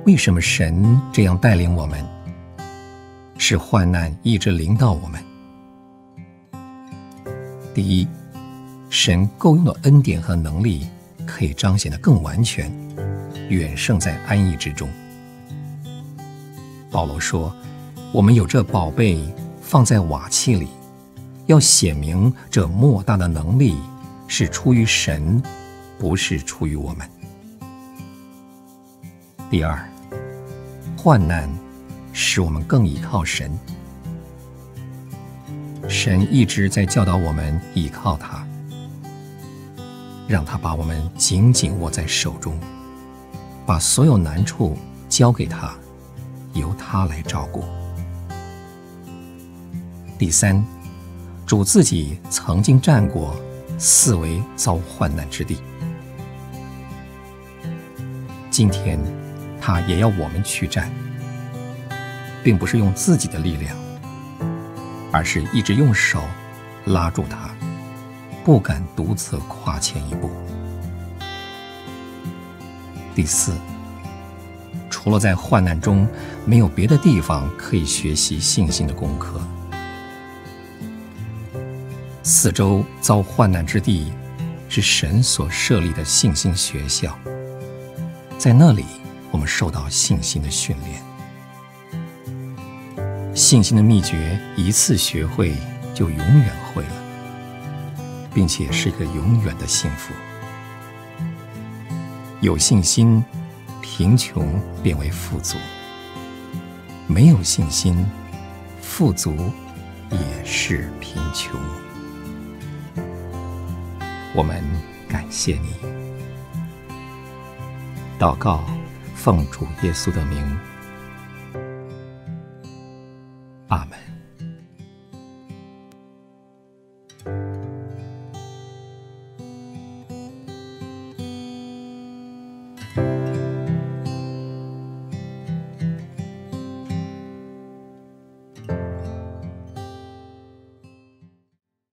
为什么神这样带领我们，使患难一直临到我们？第一，神够用的恩典和能力可以彰显得更完全，远胜在安逸之中。保罗说，我们有这宝贝放在瓦器里，要显明这莫大的能力是出于神，不是出于我们。第二，患难使我们更倚靠神。神一直在教导我们倚靠他，让他把我们紧紧握在手中，把所有难处交给他，由他来照顾。第三，主自己曾经站过四围遭患难之地，今天他也要我们去战，并不是用自己的力量，而是一直用手拉住他，不敢独自跨前一步。第四，除了在患难中，没有别的地方可以学习信心的功课。四周遭患难之地是神所设立的信心学校，在那里我们受到信心的训练。信心的秘诀一次学会就永远会了，并且是一个永远的幸福。有信心，贫穷变为富足；没有信心，富足也是贫穷。我们感谢你。祷告，奉主耶稣的名，阿们。